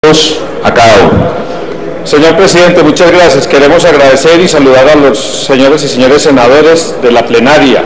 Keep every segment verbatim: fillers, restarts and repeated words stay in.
a cada uno. Señor presidente, muchas gracias. Queremos agradecer y saludar a los señores y señores senadores de la plenaria.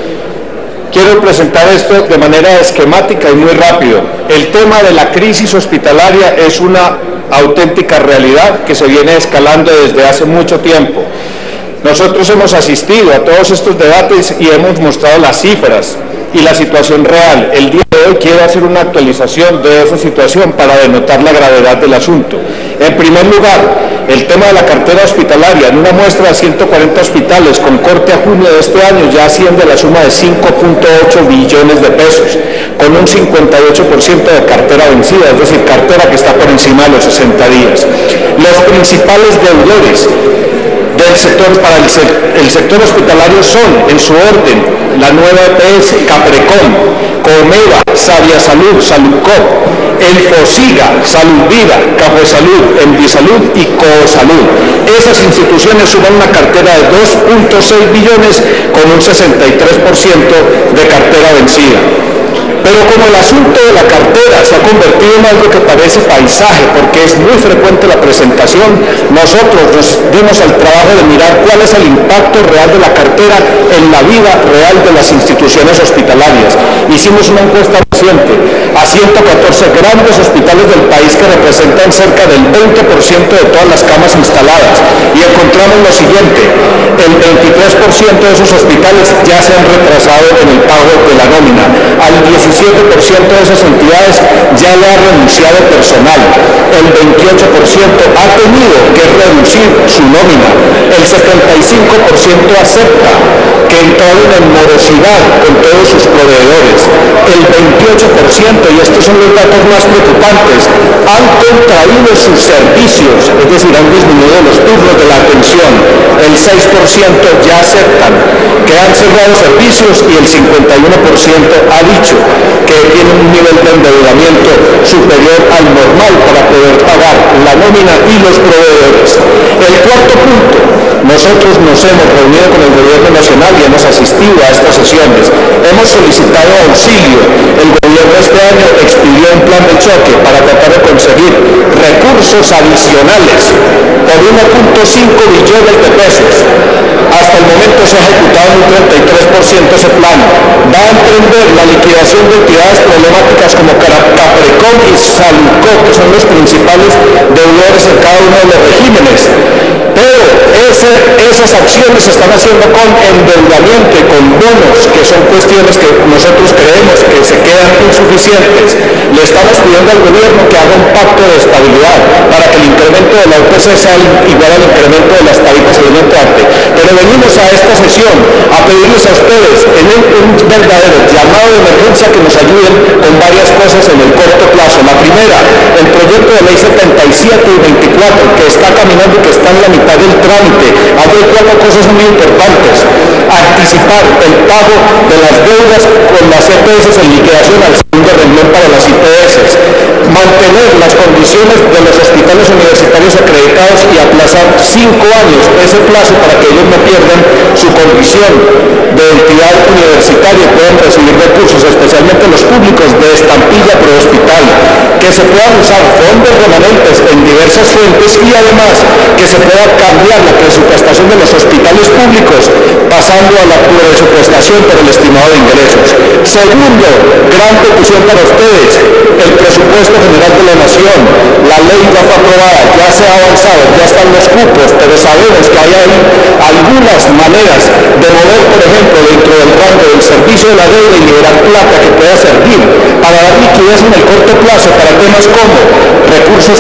Quiero presentar esto de manera esquemática y muy rápido. El tema de la crisis hospitalaria es una auténtica realidad que se viene escalando desde hace mucho tiempo. Nosotros hemos asistido a todos estos debates y hemos mostrado las cifras y la situación real. El día de hoy quiero hacer una actualización de esa situación para denotar la gravedad del asunto. En primer lugar, el tema de la cartera hospitalaria, en una muestra de ciento cuarenta hospitales con corte a junio de este año ya asciende la suma de cinco punto ocho billones de pesos, con un cincuenta y ocho por ciento de cartera vencida, es decir, cartera que está por encima de los sesenta días. Los principales deudores del sector para el, se el sector hospitalario son, en su orden, la nueva E P S, Caprecom, Comeva, Sabia Salud, Saludcop, el Fosiga, Salud Vida, Café Salud, Envisalud y Coosalud. Esas instituciones suman una cartera de dos punto seis billones con un sesenta y tres por ciento de cartera vencida. Pero como el asunto de la cartera se ha convertido en algo que parece paisaje, porque es muy frecuente la presentación, nosotros nos dimos al trabajo de mirar cuál es el impacto real de la cartera en la vida real de las instituciones hospitalarias. Hicimos una encuesta reciente a ciento catorce grandes hospitales del país que representan cerca del veinte por ciento de todas las camas instaladas y encontramos lo siguiente: el veintitrés por ciento de esos hospitales ya se han retrasado en el pago de la nómina, al diecisiete por ciento de esas entidades ya le ha renunciado personal, el veintiocho por ciento ha tenido que reducir su nómina, el setenta y cinco por ciento acepta que entraron en morosidad con todos sus proveedores, el veintiocho por ciento, y estos son los datos más preocupantes, han contraído sus servicios, es decir, han disminuido los turnos de la atención, el seis por ciento ya aceptan que han cerrado servicios y el cincuenta y uno por ciento ha dicho que tienen un nivel de endeudamiento superior al normal para poder pagar la nómina y los proveedores. El cuarto punto, nosotros nos hemos reunido con el gobierno nacional y hemos asistido a estas sesiones. Hemos solicitado auxilio. El gobierno este año expidió un plan de choque para tratar de conseguir recursos adicionales por uno punto cinco billones de pesos. Hasta el momento se ha ejecutado un treinta y tres por ciento ese plan. Va a emprender la liquidación de entidades problemáticas como Caprecom y Saludcop, que son los principales deudores en cada uno de los regímenes. Pero ese, esas acciones se están haciendo con endeudamiento y con bonos, que son cuestiones que nosotros creemos que se quedan insuficientes. Le estamos pidiendo al gobierno que haga un pacto de estabilidad para que el incremento de la U P C sea igual al incremento de las tarifas alimentarias. Pero venimos a esta sesión a pedirles a ustedes en un, un verdadero llamado de emergencia que nos ayuden con varias cosas en el corto plazo. La primera, el proyecto de ley setenta y siete y veinticuatro, que está caminando y que está en la mitad del trámite. Hay cuatro cosas muy importantes: anticipar el pago de las deudas con las E P S en liquidación al segundo renglón para las I P S, mantener las condiciones de los hospitales universitarios acreditados y aplazar cinco años ese plazo para que ellos no pierdan su condición de entidad universitaria y puedan recibir recursos, especialmente los públicos de estampilla prehospital, que se puedan usar fondos remanentes en diversas fuentes y además que se pueda cambiar la presupuestación de los hospitales públicos pasando a la presupuestación por el estimado de ingresos. Segundo, gran petición para ustedes, el presupuesto general de la nación. La ley ya fue aprobada, ya se ha avanzado, ya están los cupos, pero sabemos que hay ahí algunas maneras de mover, por ejemplo, dentro del rango del servicio de la deuda y liberar plata que pueda servir para dar liquidez en el corto plazo para temas como recursos.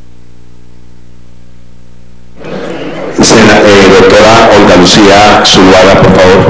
Eh, doctora Olga Lucía Zuluaga, por favor.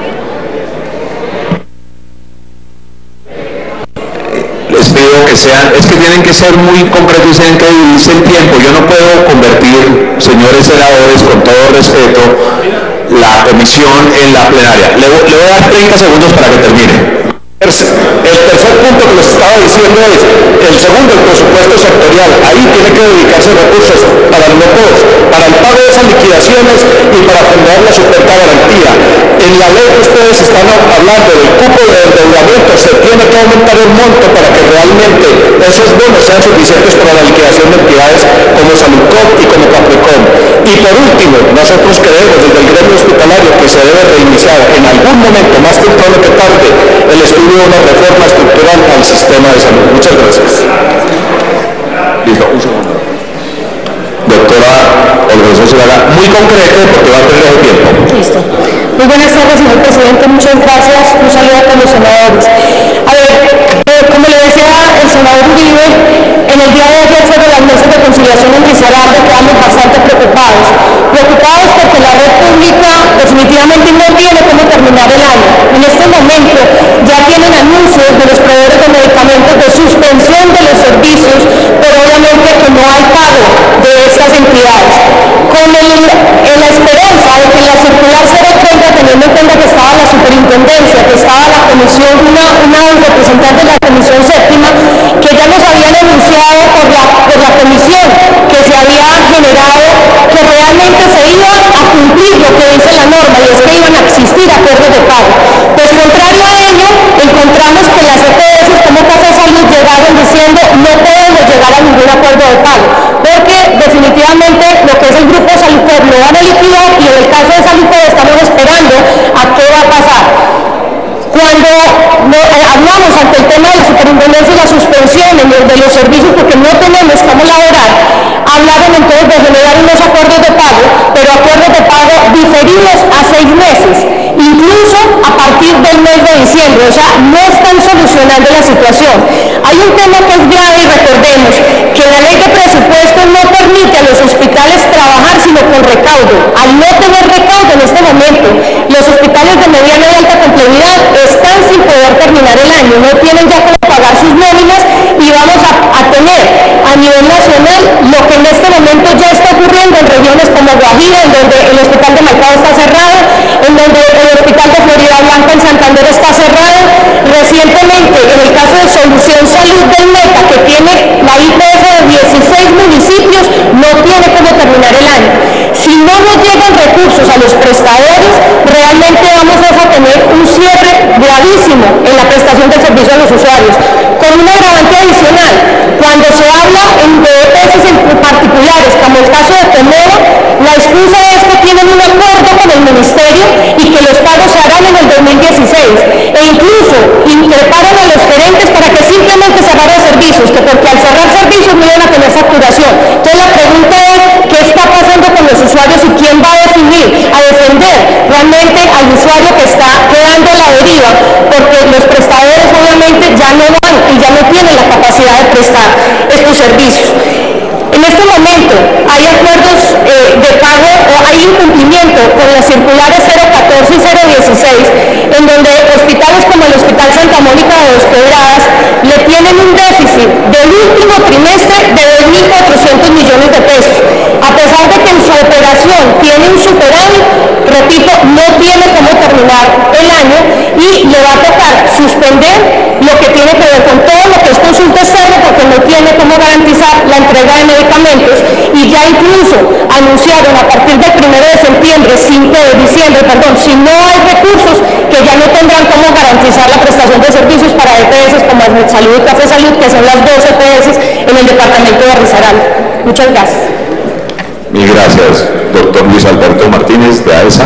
Les pido que sean, es que tienen que ser muy concretos y tienen que dividirse el tiempo. Yo no puedo convertir, señores senadores, con todo respeto, la comisión en la plenaria. Le, le voy a dar treinta segundos para que termine. El tercer punto que les estaba diciendo es el segundo, el presupuesto sectorial. Ahí tiene que dedicarse recursos para el todos, para el pago de esas liquidaciones y para fundar la supuesta garantía. En la ley que ustedes están hablando del cupo de endeudamiento, se tiene que aumentar el monto para que realmente esos bonos sean suficientes para la liquidación de Y por último, nosotros creemos desde el gremio hospitalario que se debe reiniciar en algún momento, más temprano que tarde, el estudio de una reforma estructural al sistema de salud. Muchas gracias. Listo, un segundo. Doctora Olga Sosa, muy concreto porque va a perder el tiempo. Listo. Muy buenas tardes, señor presidente. Muchas gracias. Un saludo a todos los senadores. A ver, eh, como le decía el senador Uribe, en el día de ayer sobre las mesas de conciliación en Risaralda quedamos bastante preocupados. Preocupados porque la red pública definitivamente no tiene cómo terminar el año. En este momento ya tienen anuncios de los proveedores de medicamentos de suspensión de los servicios, pero obviamente que no hay pago de estas entidades. Con el, en la esperanza de que en la circular cero treinta, teniendo en cuenta que estaba la superintendencia, que estaba la comisión, una, una representante de la comisión séptima, que ya nos habían anunciado por la, por la comisión que se había generado, que realmente se iba a cumplir lo que dice la norma, y es que iban a existir acuerdos de pago. Pues contrario a ello, encontramos que las E P S como Casa de Salud llegaron diciendo no podemos llegar a ningún acuerdo de pago, porque definitivamente lo que es el grupo Salucor lo van a liquidar, y en el caso de Salucor estamos esperando a qué va a pasar. Cuando no, eh, hablamos ante el tema de la superintendencia y la suspensión de, de los servicios porque no tenemos cómo laborar, hablaron entonces de generar unos acuerdos de pago, pero acuerdos de pago diferidos a seis meses, incluso a partir del mes de diciembre. O sea, no están solucionando la situación. Hay un tema que es grave y recordemos que la ley de presupuestos no permite a los hospitales trabajar sino con recaudo. Al no tener recaudo en este momento, los hospitales de mediana y alta complejidad están sin poder terminar el año, no tienen ya cómo pagar sus nóminas, y vamos a, a tener a nivel nacional lo que en este momento ya está ocurriendo en regiones como Guajira, en donde el hospital de Maicao está cerrado, en donde el hospital de Florida Blanca en Santander está cerrado. Recientemente, en el caso de Solución Salud del Meta, que tiene la I P S de dieciséis municipios, no tiene cómo terminar el año. Si no nos llegan recursos a los prestadores, realmente vamos a tener un cierre gravísimo en la prestación del servicio a los usuarios. Con un agravante adicional, cuando se habla en de E P S en particulares, como el caso de Temora, la excusa es que tienen un acuerdo con el ministerio y que los pagos se harán en el dos mil dieciséis, e incluso preparan a los gerentes para que simplemente cerraran servicios, que porque al cerrar servicios no iban a tener facturación. Entonces la pregunta es, ¿qué está pasando con los usuarios y quién va a definir, a defender realmente al usuario que está quedando a la deriva? Porque los prestadores obviamente ya no van y ya no tienen la capacidad de prestar estos servicios. En este momento hay acuerdos eh, de pago o hay incumplimiento con las circulares cero catorce y cero dieciséis, en donde hospitales como el Hospital Santa Mónica de Dos Quebradas le tienen un déficit del último trimestre de dos mil cuatrocientos millones de pesos. A pesar de que en su operación tiene un superávit, repito, no tiene cómo terminar el año y le va a tocar suspender lo que tiene que ver con todo lo que es consulta externa, porque no tiene cómo garantizar la entrega de medicamentos, y ya incluso anunciaron a partir del primero de septiembre, cinco de diciembre, perdón, si no hay recursos, que ya no tendrán cómo garantizar la prestación de servicios para E P S como Salud y Café Salud, que son las dos E P S en el departamento de Risaralda. Muchas gracias. Mil gracias, doctor Luis Alberto Martínez, de A E S A.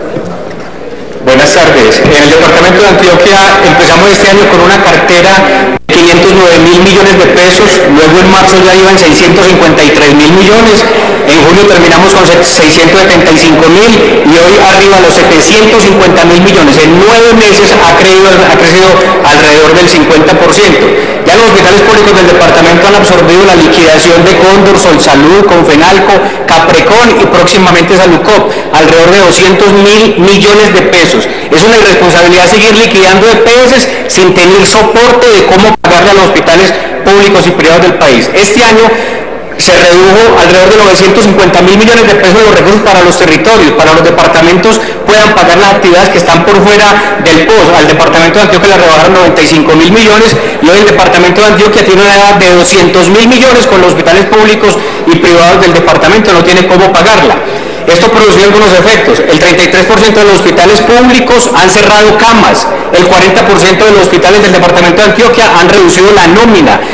Buenas tardes. En el departamento de Antioquia empezamos este año con una cartera de quinientos nueve mil millones de pesos, luego en marzo ya iban seiscientos cincuenta y tres mil millones, en julio terminamos con seiscientos setenta y cinco mil y hoy arriba a los setecientos cincuenta mil millones. En nueve meses ha, creído, ha crecido alrededor del cincuenta por ciento. Ya los hospitales públicos del departamento han absorbido la liquidación de Cóndor, Solsalud, Confenalco, Caprecon y próximamente Salucop, alrededor de doscientos mil millones de pesos. Es una irresponsabilidad seguir liquidando E P S sin tener soporte de cómo pagarle a los hospitales públicos y privados del país. Este año se redujo alrededor de novecientos cincuenta mil millones de pesos de los recursos para los territorios, para los departamentos puedan pagar las actividades que están por fuera del P O S. Al departamento de Antioquia le rebajaron noventa y cinco mil millones y hoy el departamento de Antioquia tiene una edad de doscientos mil millones con los hospitales públicos y privados del departamento, no tiene cómo pagarla. Esto produció algunos efectos. El treinta y tres por ciento de los hospitales públicos han cerrado camas, el cuarenta por ciento de los hospitales del departamento de Antioquia han reducido la nómina.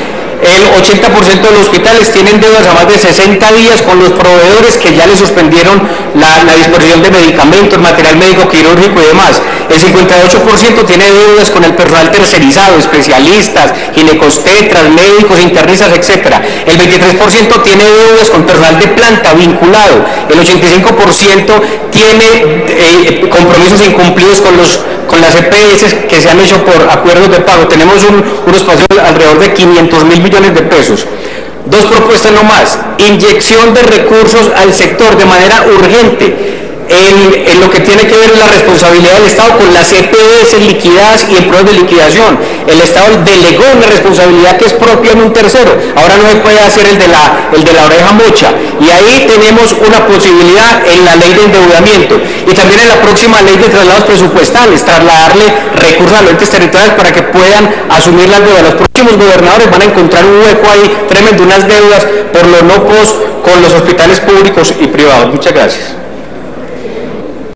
El ochenta por ciento de los hospitales tienen deudas a más de sesenta días con los proveedores que ya les suspendieron la, la disposición de medicamentos, material médico quirúrgico y demás. El cincuenta y ocho por ciento tiene deudas con el personal tercerizado, especialistas, ginecostetras, médicos, internistas, etcétera. El veintitrés por ciento tiene deudas con personal de planta vinculado. El ochenta y cinco por ciento tiene eh, compromisos incumplidos con los con las E P S que se han hecho por acuerdos de pago. Tenemos un, un espacio alrededor de quinientos mil millones de pesos. Dos propuestas no más: inyección de recursos al sector de manera urgente. En, en lo que tiene que ver la responsabilidad del Estado con las E P S liquidadas y en pruebas de liquidación. El Estado delegó una responsabilidad que es propia en un tercero. Ahora no se puede hacer el de la, el de la oreja mocha. Y ahí tenemos una posibilidad en la ley de endeudamiento. Y también en la próxima ley de traslados presupuestales, trasladarle recursos a los entes territoriales para que puedan asumir las deudas. Los próximos gobernadores van a encontrar un hueco ahí tremendo, unas deudas por los no pos con los hospitales públicos y privados. Muchas gracias.